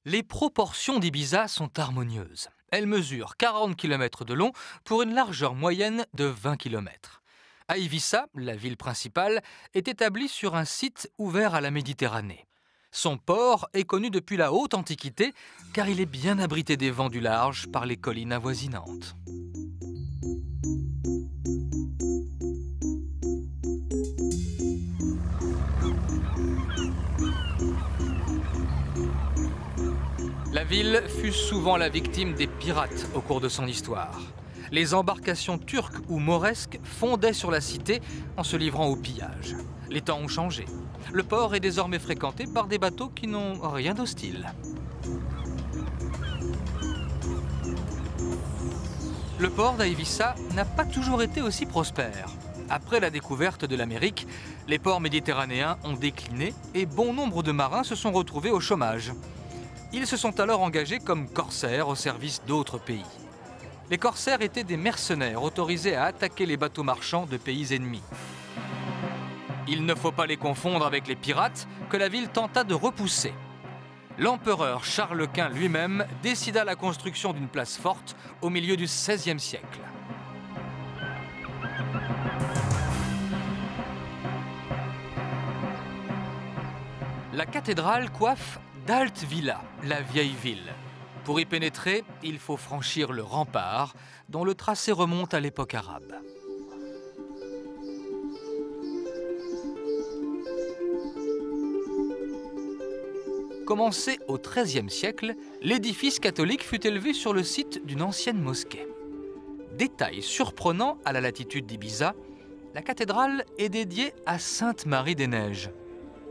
Les proportions d'Ibiza sont harmonieuses. Elle mesure 40 km de long pour une largeur moyenne de 20 km. À Ibiza, la ville principale, est établie sur un site ouvert à la Méditerranée. Son port est connu depuis la haute antiquité car il est bien abrité des vents du large par les collines avoisinantes. La ville fut souvent la victime des pirates au cours de son histoire. Les embarcations turques ou mauresques fondaient sur la cité en se livrant au pillage. Les temps ont changé. Le port est désormais fréquenté par des bateaux qui n'ont rien d'hostile. Le port d'Ibiza n'a pas toujours été aussi prospère. Après la découverte de l'Amérique, les ports méditerranéens ont décliné et bon nombre de marins se sont retrouvés au chômage. Ils se sont alors engagés comme corsaires au service d'autres pays. Les corsaires étaient des mercenaires autorisés à attaquer les bateaux marchands de pays ennemis. Il ne faut pas les confondre avec les pirates que la ville tenta de repousser. L'empereur Charles Quint lui-même décida la construction d'une place forte au milieu du XVIe siècle. La cathédrale coiffe d'Alt Villa, la vieille ville. Pour y pénétrer, il faut franchir le rempart, dont le tracé remonte à l'époque arabe. Commencé au XIIIe siècle, l'édifice catholique fut élevé sur le site d'une ancienne mosquée. Détail surprenant à la latitude d'Ibiza, la cathédrale est dédiée à Sainte Marie des Neiges. Pourquoi ?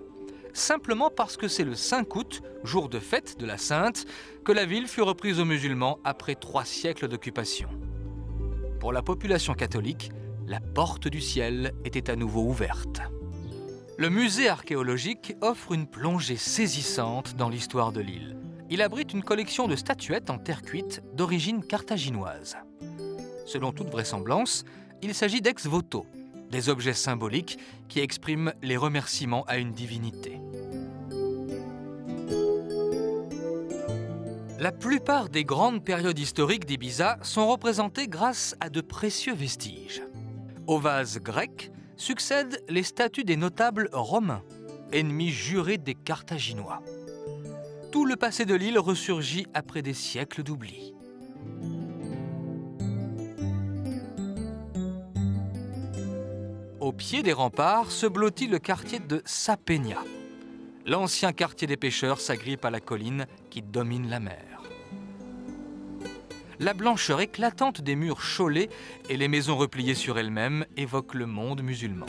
Simplement parce que c'est le 5 août, jour de fête de la Sainte, que la ville fut reprise aux musulmans après 3 siècles d'occupation. Pour la population catholique, la porte du ciel était à nouveau ouverte. Le musée archéologique offre une plongée saisissante dans l'histoire de l'île. Il abrite une collection de statuettes en terre cuite d'origine carthaginoise. Selon toute vraisemblance, il s'agit d'ex voto, des objets symboliques qui expriment les remerciements à une divinité. La plupart des grandes périodes historiques d'Ibiza sont représentées grâce à de précieux vestiges. Aux vases grecs succèdent les statues des notables romains, ennemis jurés des Carthaginois. Tout le passé de l'île ressurgit après des siècles d'oubli. Au pied des remparts se blottit le quartier de Sa Peña. L'ancien quartier des pêcheurs s'agrippe à la colline qui domine la mer. La blancheur éclatante des murs chaulés et les maisons repliées sur elles-mêmes évoquent le monde musulman.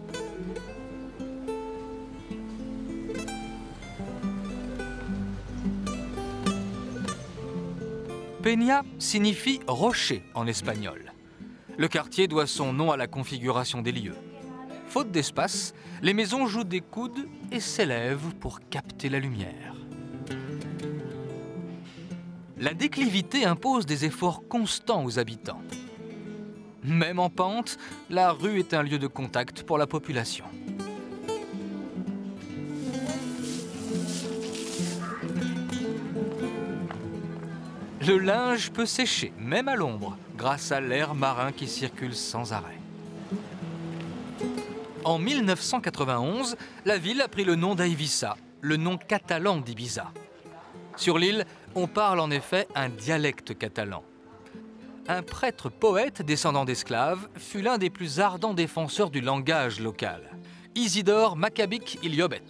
Peña signifie rocher en espagnol. Le quartier doit son nom à la configuration des lieux. Faute d'espace, les maisons jouent des coudes et s'élèvent pour capter la lumière. La déclivité impose des efforts constants aux habitants. Même en pente, la rue est un lieu de contact pour la population. Le linge peut sécher, même à l'ombre, grâce à l'air marin qui circule sans arrêt. En 1991, la ville a pris le nom d'Eivissa, le nom catalan d'Ibiza. Sur l'île, on parle en effet un dialecte catalan. Un prêtre poète descendant d'esclaves fut l'un des plus ardents défenseurs du langage local, Isidore Maccabic Iliobet.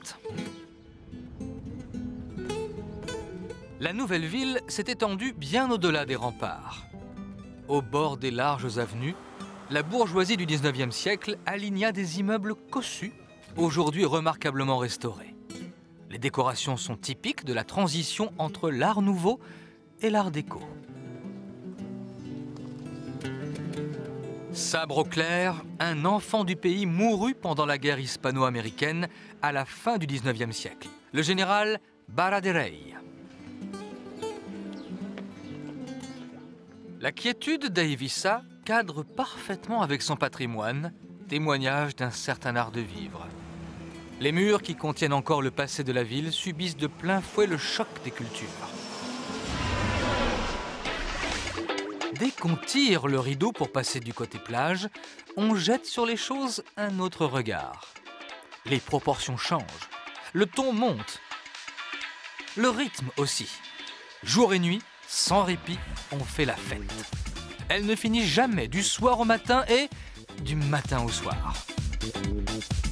La nouvelle ville s'est étendue bien au-delà des remparts. Au bord des larges avenues, la bourgeoisie du XIXe siècle aligna des immeubles cossus, aujourd'hui remarquablement restaurés. Les décorations sont typiques de la transition entre l'art nouveau et l'art déco. Sabre au clair, un enfant du pays mourut pendant la guerre hispano-américaine à la fin du XIXe siècle, le général Bara de Rey. La quiétude d'Eivissa cadre parfaitement avec son patrimoine, témoignage d'un certain art de vivre. Les murs qui contiennent encore le passé de la ville subissent de plein fouet le choc des cultures. Dès qu'on tire le rideau pour passer du côté plage, on jette sur les choses un autre regard. Les proportions changent, le ton monte, le rythme aussi. Jour et nuit, sans répit, on fait la fête. Elle ne finit jamais du soir au matin et du matin au soir.